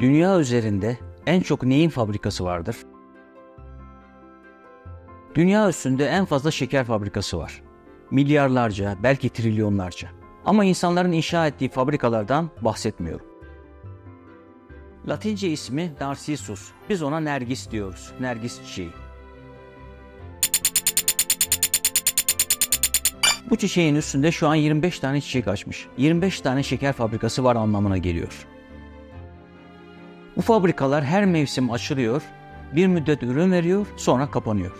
Dünya üzerinde en çok neyin fabrikası vardır? Dünya üstünde en fazla şeker fabrikası var. Milyarlarca, belki trilyonlarca. Ama insanların inşa ettiği fabrikalardan bahsetmiyorum. Latince ismi Narcissus. Biz ona Nergis diyoruz. Nergis çiçeği. Bu çiçeğin üstünde şu an 25 tane çiçek açmış. 25 tane şeker fabrikası var anlamına geliyor. Bu fabrikalar her mevsim açılıyor, bir müddet ürün veriyor, sonra kapanıyor.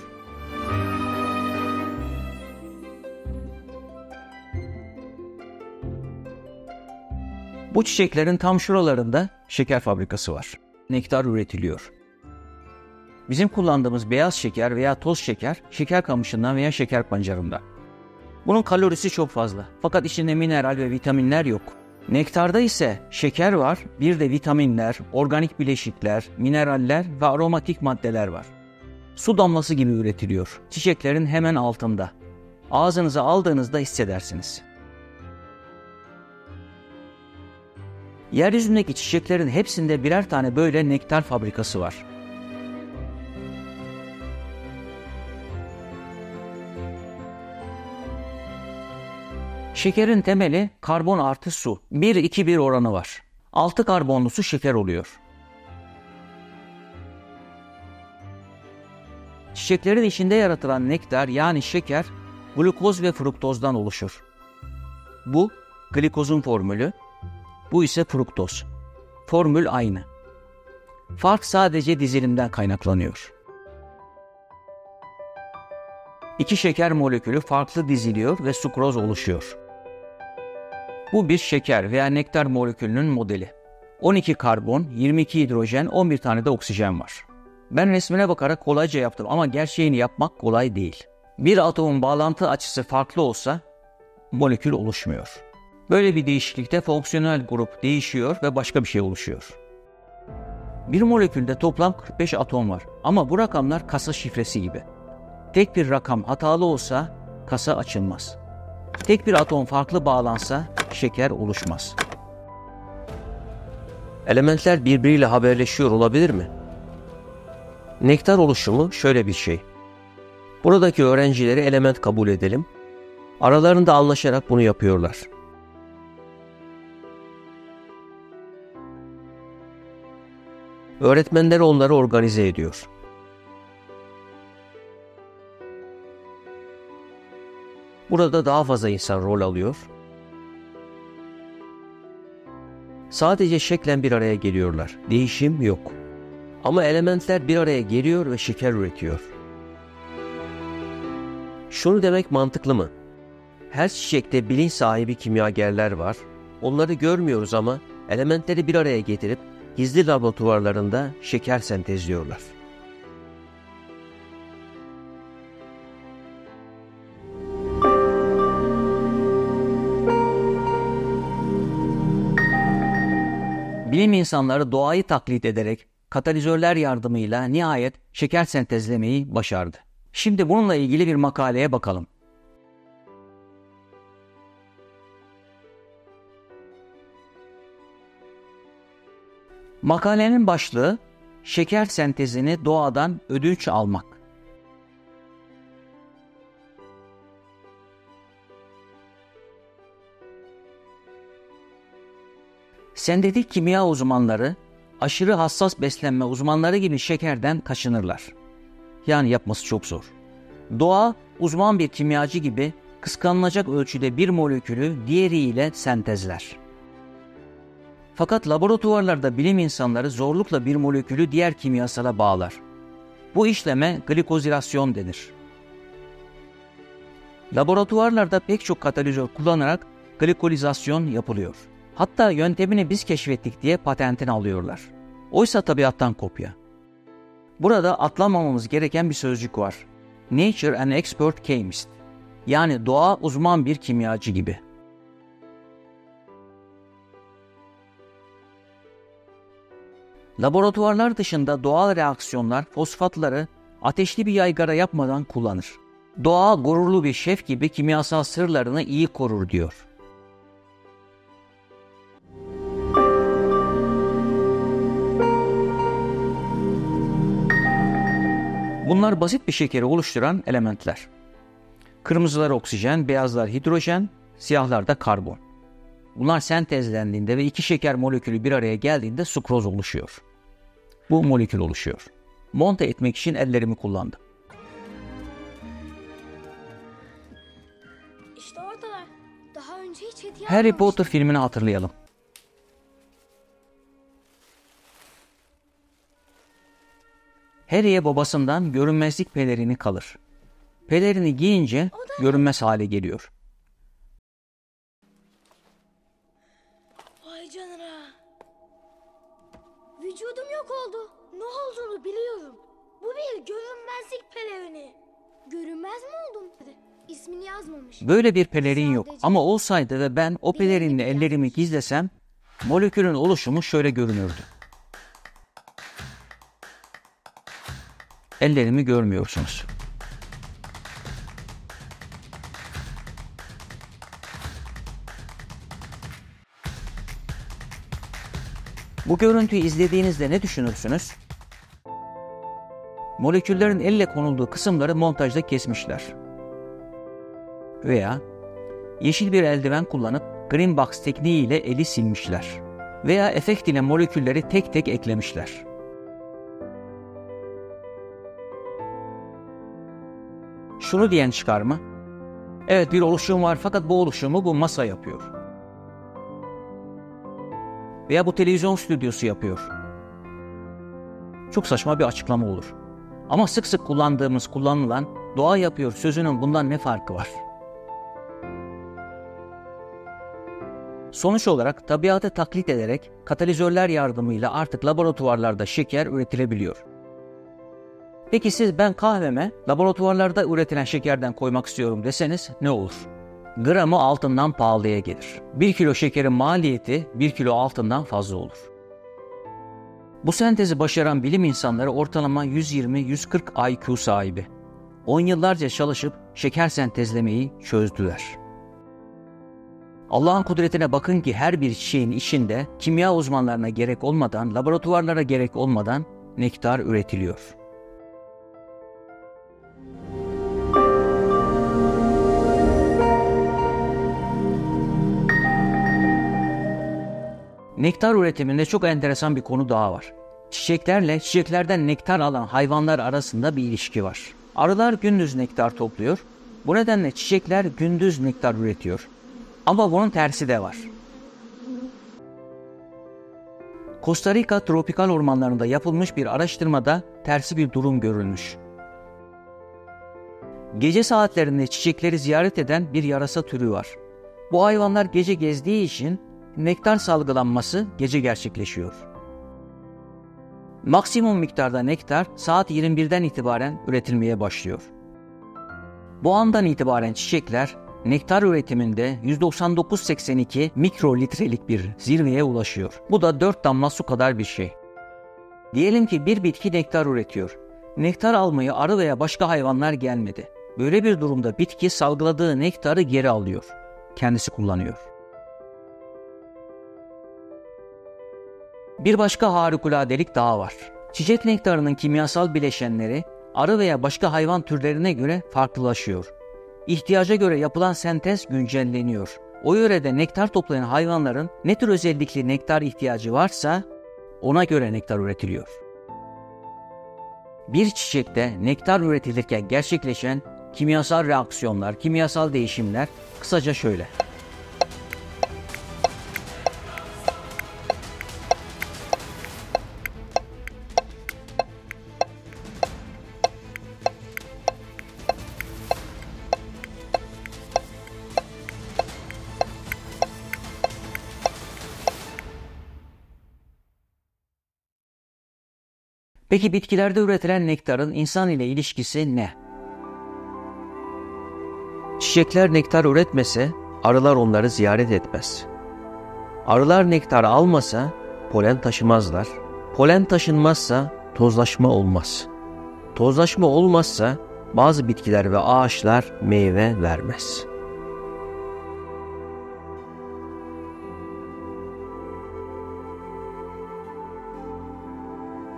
Bu çiçeklerin tam şuralarında şeker fabrikası var. Nektar üretiliyor. Bizim kullandığımız beyaz şeker veya toz şeker, şeker kamışından veya şeker pancarından. Bunun kalorisi çok fazla. Fakat içinde mineral ve vitaminler yok. Nektarda ise şeker var, bir de vitaminler, organik bileşikler, mineraller ve aromatik maddeler var. Su damlası gibi üretiliyor. Çiçeklerin hemen altında. Ağzınıza aldığınızda hissedersiniz. Yeryüzündeki çiçeklerin hepsinde birer tane böyle nektar fabrikası var. Şekerin temeli karbon artı su. 1-2-1 oranı var. 6 karbonlu su şeker oluyor. Çiçeklerin içinde yaratılan nektar yani şeker glukoz ve fruktozdan oluşur. Bu glikozun formülü, bu ise fruktoz. Formül aynı. Fark sadece dizilimden kaynaklanıyor. İki şeker molekülü farklı diziliyor ve sukroz oluşuyor. Bu bir şeker veya nektar molekülünün modeli. 12 karbon, 22 hidrojen, 11 tane de oksijen var. Ben resmine bakarak kolayca yaptım ama gerçeğini yapmak kolay değil. Bir atomun bağlantı açısı farklı olsa molekül oluşmuyor. Böyle bir değişiklikte fonksiyonel grup değişiyor ve başka bir şey oluşuyor. Bir molekülde toplam 45 atom var ama bu rakamlar kasa şifresi gibi. Tek bir rakam hatalı olsa kasa açılmaz. Tek bir atom farklı bağlansa şeker oluşmaz. Elementler birbiriyle haberleşiyor olabilir mi? Nektar oluşumu şöyle bir şey. Buradaki öğrencileri element kabul edelim. Aralarında anlaşarak bunu yapıyorlar. Öğretmenler onları organize ediyor. Burada daha fazla insan rol alıyor. Sadece şeklen bir araya geliyorlar. Değişim yok. Ama elementler bir araya geliyor ve şeker üretiyor. Şunu demek mantıklı mı? Her çiçekte bilinç sahibi kimyagerler var. Onları görmüyoruz ama elementleri bir araya getirip gizli laboratuvarlarında şeker sentezliyorlar. Bilim insanları doğayı taklit ederek katalizörler yardımıyla nihayet şeker sentezlemeyi başardı. Şimdi bununla ilgili bir makaleye bakalım. Makalenin başlığı şeker sentezini doğadan ödünç almak. Sentetik kimya uzmanları, aşırı hassas beslenme uzmanları gibi şekerden kaçınırlar. Yani yapması çok zor. Doğa, uzman bir kimyacı gibi kıskanılacak ölçüde bir molekülü diğeriyle sentezler. Fakat laboratuvarlarda bilim insanları zorlukla bir molekülü diğer kimyasala bağlar. Bu işleme glikozilasyon denir. Laboratuvarlarda pek çok katalizör kullanarak glikolizasyon yapılıyor. Hatta yöntemini biz keşfettik diye patentini alıyorlar. Oysa tabiattan kopya. Burada atlamamamız gereken bir sözcük var. Nature an expert chemist. Yani doğa uzman bir kimyacı gibi. Laboratuvarlar dışında doğal reaksiyonlar fosfatları ateşli bir yaygara yapmadan kullanır. Doğa gururlu bir şef gibi kimyasal sırlarını iyi korur diyor. Bunlar basit bir şekeri oluşturan elementler. Kırmızılar oksijen, beyazlar hidrojen, siyahlar da karbon. Bunlar sentezlendiğinde ve iki şeker molekülü bir araya geldiğinde sukroz oluşuyor. Bu molekül oluşuyor. Monte etmek için ellerimi kullandım. İşte oradalar. Daha önce hiç hediye Harry almamıştım. Potter filmini hatırlayalım. Harry'e babasından görünmezlik pelerini kalır. Pelerini giyince görünmez hale geliyor. Vay canına. Vücudum yok oldu. Ne olduğunu biliyorum. Bu bir görünmezlik pelerini. Görünmez mi oldum? İsmini yazmamış. Böyle bir pelerin yok Sadece ama olsaydı ve ben o pelerinle ellerimi gizlesem molekülün oluşumu şöyle görünürdü. Ellerimi görmüyorsunuz. Bu görüntüyü izlediğinizde ne düşünürsünüz? Moleküllerin elle konulduğu kısımları montajda kesmişler. Veya yeşil bir eldiven kullanıp green box tekniği ile eli silmişler. Veya efekt ile molekülleri tek tek eklemişler. Şunu diyen çıkar mı? Evet, bir oluşum var fakat bu oluşumu bu masa yapıyor. Veya bu televizyon stüdyosu yapıyor. Çok saçma bir açıklama olur. Ama sık sık kullanılan doğa yapıyor sözünün bundan ne farkı var? Sonuç olarak tabiatı taklit ederek katalizörler yardımıyla artık laboratuvarlarda şeker üretilebiliyor. Peki siz ben kahveme laboratuvarlarda üretilen şekerden koymak istiyorum deseniz ne olur? Gramı altından pahalıya gelir. 1 kilo şekerin maliyeti 1 kilo altından fazla olur. Bu sentezi başaran bilim insanları ortalama 120-140 IQ sahibi. 10 yıllarca çalışıp şeker sentezlemeyi çözdüler. Allah'ın kudretine bakın ki her bir çiçeğin içinde kimya uzmanlarına gerek olmadan, laboratuvarlara gerek olmadan nektar üretiliyor. Nektar üretiminde çok enteresan bir konu daha var. Çiçeklerle çiçeklerden nektar alan hayvanlar arasında bir ilişki var. Arılar gündüz nektar topluyor. Bu nedenle çiçekler gündüz nektar üretiyor. Ama bunun tersi de var. Costa Rica tropikal ormanlarında yapılmış bir araştırmada tersi bir durum görülmüş. Gece saatlerinde çiçekleri ziyaret eden bir yarasa türü var. Bu hayvanlar gece gezdiği için nektar salgılanması gece gerçekleşiyor. Maksimum miktarda nektar saat 21'den itibaren üretilmeye başlıyor. Bu andan itibaren çiçekler nektar üretiminde 199,82 mikrolitrelik bir zirveye ulaşıyor. Bu da 4 damla su kadar bir şey. Diyelim ki bir bitki nektar üretiyor. Nektar almaya arı veya başka hayvanlar gelmedi. Böyle bir durumda bitki salgıladığı nektarı geri alıyor. Kendisi kullanıyor. Bir başka harikuladelik daha var. Çiçek nektarının kimyasal bileşenleri arı veya başka hayvan türlerine göre farklılaşıyor. İhtiyaca göre yapılan sentez güncelleniyor. O yörede nektar toplayan hayvanların ne tür özellikli nektar ihtiyacı varsa ona göre nektar üretiliyor. Bir çiçekte nektar üretilirken gerçekleşen kimyasal reaksiyonlar, kimyasal değişimler kısaca şöyle. Peki bitkilerde üretilen nektarın insan ile ilişkisi ne? Çiçekler nektar üretmese arılar onları ziyaret etmez. Arılar nektar almasa polen taşımazlar. Polen taşınmazsa tozlaşma olmaz. Tozlaşma olmazsa bazı bitkiler ve ağaçlar meyve vermez.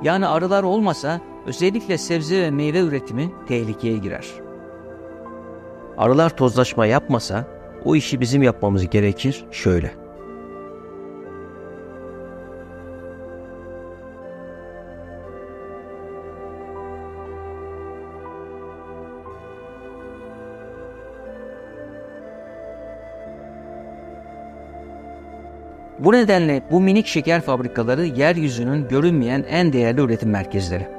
Yani arılar olmasa özellikle sebze ve meyve üretimi tehlikeye girer. Arılar tozlaşma yapmasa o işi bizim yapmamız gerekir şöyle. Bu nedenle bu minik şeker fabrikaları yeryüzünün görünmeyen en değerli üretim merkezleri.